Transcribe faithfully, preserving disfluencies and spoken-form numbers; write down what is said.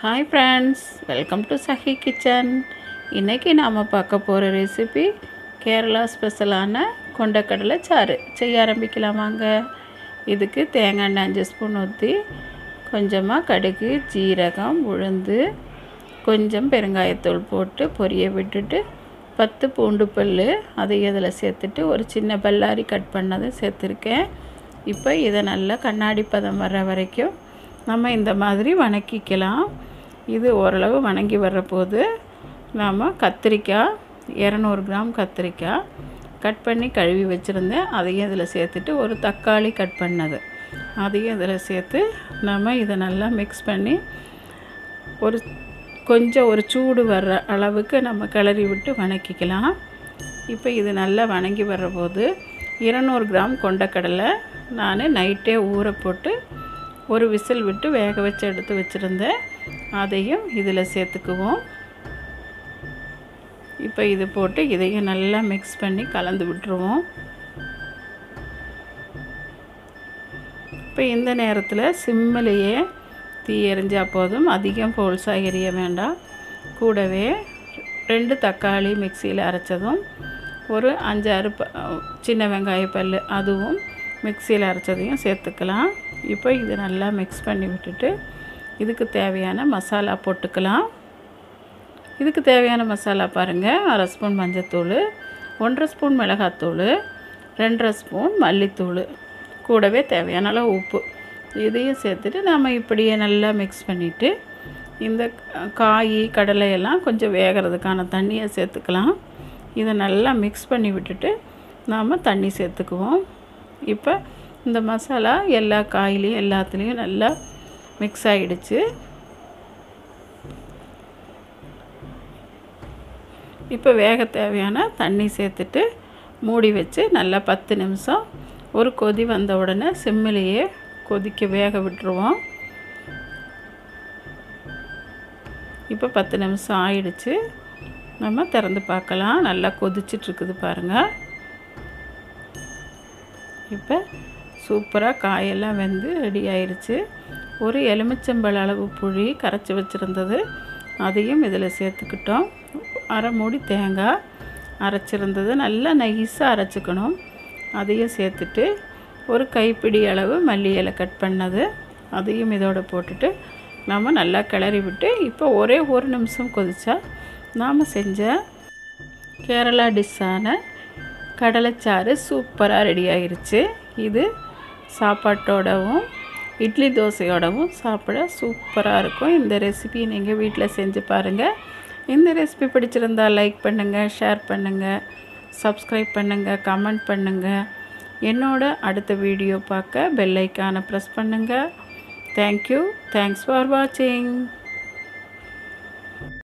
Hi friends, welcome to SaheeKitchen. இன்னைக்கு நாம பார்க்க போற ரெசிபி கேரளா ஸ்பெஷலான கொண்டக்கடலை சாறு. செய்ய ஆரம்பிக்கலாமாங்க. இதுக்கு தேங்காய் எண்ணெய் அஞ்சு ஸ்பூன் ஊத்தி கொஞ்சமா கடுகு, ஜீரகம், உளுந்து, கொஞ்சம் பெருங்காயத்தூள் போட்டு பொரிய விட்டுட்டு பத்து பூண்டு பல்லு அதை இதல சேர்த்துட்டு ஒரு சின்ன பல்லாரி கட் பண்ணதை சேர்த்திருக்கேன். இப்போ இத நல்லா கண்ணாடி பதம் வர வரைக்கும் நம்ம இந்த மாதிரி வணக்கிக்கலாம். இது ஓரளவு வணங்கி வரப்போது நாம கத்திரிக்காய் இருநூறு கிராம் கத்திரிக்காய் கட் பண்ணி கழுவி வச்சிருந்தேன். அதையும் இதல சேர்த்துட்டு ஒரு தக்காளி கட் பண்ணது அதையும் இதல சேர்த்து நாம இத நல்லா mix பண்ணி ஒரு கொஞ்சம் ஒரு சூடு வர அளவுக்கு நம்ம கிளறி விட்டு வணக்கிக்கலாம். இப்போ இது நல்லா வணங்கி வரப்போது இருநூறு கிராம் கொண்டக்கடலை நான் நைட்டே ஊற போட்டு ஒரு விசில் விட்டு வேக வச்சு எடுத்து வச்சிருந்தேன். அதையும் இதில சேர்த்துக்குவோம். இப்போ இது போட்டு இதையும் நல்லா mix பண்ணி கலந்து விட்டுருவோம். இப்போ இந்த நேரத்தில் சிம்மிலேயே தீ எரிஞ்சா போதும், அதிகம் போல்சா எரிய வேண்டாம். கூடவே ரெண்டு தக்காளி மிக்ஸியில் அரைச்சதும் ஒரு அஞ்சாறு சின்ன வெங்காய பல் அதுவும் மிக்ஸியில் அரைச்சதையும் சேர்த்துக்கலாம். இப்போ இது நல்லா மிக்ஸ் பண்ணி விட்டுட்டு இதுக்கு தேவையான மசாலா போட்டுக்கலாம். இதுக்கு தேவையான மசாலா பாருங்கள். அரை ஸ்பூன் மஞ்சத்தூள், ஒன்றரை ஸ்பூன் மிளகாத்தூள், ரெண்டரை ஸ்பூன் மல்லித்தூள், கூடவே தேவையான அளவு உப்பு இதையும் சேர்த்துட்டு நாம் இப்படியே நல்லா மிக்ஸ் பண்ணிவிட்டு இந்த காய் கடலை எல்லாம் கொஞ்சம் வேகிறதுக்கான தண்ணியை சேர்த்துக்கலாம். இதை நல்லா மிக்ஸ் பண்ணி விட்டுட்டு நாம் தண்ணி சேர்த்துக்குவோம். இப்போ இந்த மசாலா எல்லா காயிலையும் எல்லாத்துலேயும் நல்லா மிக்ஸ் ஆகிடுச்சு. இப்போ வேக தேவையான தண்ணி சேர்த்துட்டு மூடி வச்சு நல்லா பத்து நிமிஷம் ஒரு கொதி வந்த உடனே சிம்மிலேயே கொதிக்க வேக விட்டுருவோம். இப்போ பத்து நிமிஷம் ஆயிடுச்சு. நம்ம திறந்து பார்க்கலாம். நல்லா கொதிச்சிட்ருக்குது பாருங்கள். இப்போ சூப்பராக காயெல்லாம் வெந்து ரெடி ஆயிடுச்சு. ஒரு எலுமிச்சம்பழ அளவு புளி கரைச்சி வச்சுருந்தது அதையும் இதில் சேர்த்துக்கிட்டோம். அரை மூடி தேங்காய் அரைச்சிருந்தது நல்லா நைஸாக அரைச்சிக்கணும். அதையும் சேர்த்துட்டு ஒரு கைப்பிடி அளவு மல்லி இலை கட் பண்ணது அதையும் இதோட போட்டுட்டு நாம் நல்லா கிளறி விட்டு இப்போ ஒரே ஒரு நிமிஷம் கொதிச்சா நாம் செஞ்ச கேரளா டிஷ்ஷான கடலைச்சாறு சூப்பராக ரெடி ஆகிருச்சு. இது சாப்பாட்டோடவும் இட்லி தோசையோடவும் சாப்பிட சூப்பராக இருக்கும். இந்த ரெசிபி நீங்கள் வீட்டில் செஞ்சு பாருங்கள். இந்த ரெசிபி பிடிச்சிருந்தால் லைக் பண்ணுங்கள், ஷேர் பண்ணுங்கள், சப்ஸ்கிரைப் பண்ணுங்கள், கமெண்ட் பண்ணுங்கள். என்னோட அடுத்த வீடியோ பார்க்க பெல் ஐக்கானை ப்ரெஸ் பண்ணுங்கள். தேங்க்யூ. தேங்க்ஸ் ஃபார் வாட்சிங்.